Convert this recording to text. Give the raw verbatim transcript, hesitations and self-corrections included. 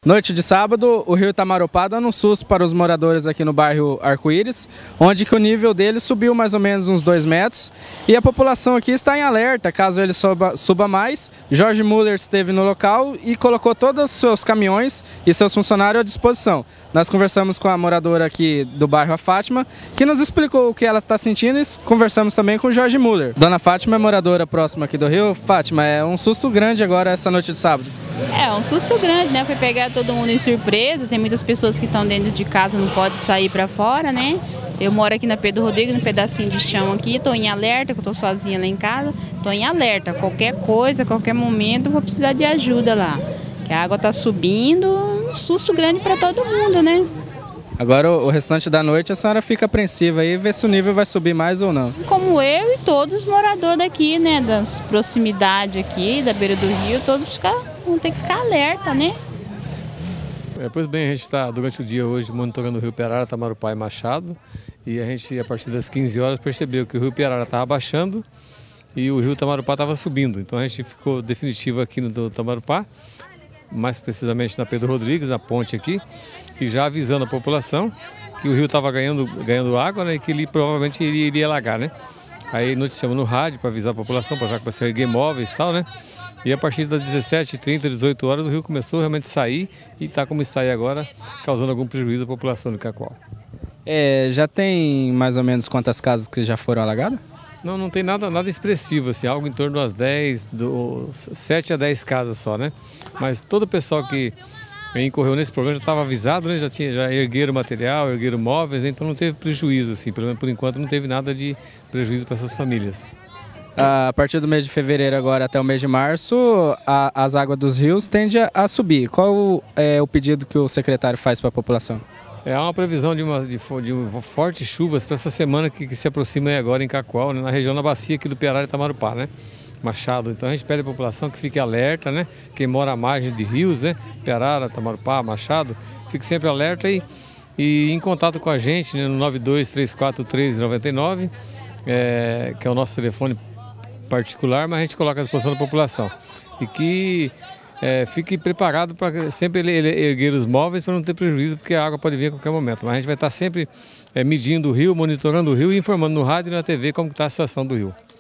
Noite de sábado, o rio Itamarupá dando um susto para os moradores aqui no bairro Arco-Íris, onde que o nível dele subiu mais ou menos uns dois metros e a população aqui está em alerta, caso ele suba, suba mais. Jorge Muller esteve no local e colocou todos os seus caminhões e seus funcionários à disposição. Nós conversamos com a moradora aqui do bairro, a Fátima, que nos explicou o que ela está sentindo e conversamos também com o Jorge Muller. Dona Fátima é moradora próxima aqui do rio. Fátima, é um susto grande agora essa noite de sábado. É, um susto grande, né? Foi pegar todo mundo em surpresa, tem muitas pessoas que estão dentro de casa, não podem sair para fora, né? Eu moro aqui na Pedro Rodrigues, num pedacinho de chão aqui, estou em alerta, que eu estou sozinha lá em casa, estou em alerta, qualquer coisa, qualquer momento eu vou precisar de ajuda lá. Que a água está subindo, um susto grande para todo mundo, né? Agora o restante da noite a senhora fica apreensiva aí, vê se o nível vai subir mais ou não. Como eu e todos os moradores daqui, né, das proximidades aqui, da beira do rio, todos ficar, vão ter que ficar alerta, né? É, pois bem, a gente está durante o dia hoje monitorando o rio Perara, Itamarupá e Machado, e a gente, a partir das quinze horas, percebeu que o rio Perara estava baixando e o rio Itamarupá estava subindo. Então a gente ficou definitivo aqui no Itamarupá, mais precisamente na Pedro Rodrigues, na ponte aqui, e já avisando a população que o rio estava ganhando, ganhando água, né, e que ele provavelmente iria, iria alagar, né? Aí noticiamos no rádio para avisar a população, para já que vai ser erguer móveis e tal, né? E a partir das dezessete, trinta, dezoito horas o rio começou realmente a sair e está como está aí agora, causando algum prejuízo à população de Cacoal. É, já tem mais ou menos quantas casas que já foram alagadas? Não, não tem nada, nada expressivo, assim, algo em torno das dez, do, sete a dez casas só, né? Mas todo o pessoal que incorreu nesse problema já estava avisado, né? Já, tinha, já ergueram material, ergueram móveis, né? Então não teve prejuízo, assim, pelo menos por enquanto não teve nada de prejuízo para essas famílias. A partir do mês de fevereiro agora até o mês de março, a, as águas dos rios tendem a, a subir. Qual é o pedido que o secretário faz para a população? É uma previsão de, uma, de, de fortes chuvas para essa semana que, que se aproxima aí agora em Cacoal, né, na região da bacia aqui do Perara e Itamarupá, né? Machado. Então a gente pede à população que fique alerta, né? Quem mora à margem de rios, né? Perara, Itamarupá, Machado, fique sempre alerta e, e em contato com a gente, né, no nove dois três quatro três nove nove, é, que é o nosso telefone particular, mas a gente coloca à disposição da população. E que é, fique preparado para sempre ele, ele erguer os móveis para não ter prejuízo, porque a água pode vir a qualquer momento. Mas a gente vai estar sempre é, medindo o rio, monitorando o rio e informando no rádio e na T V como está a situação do rio.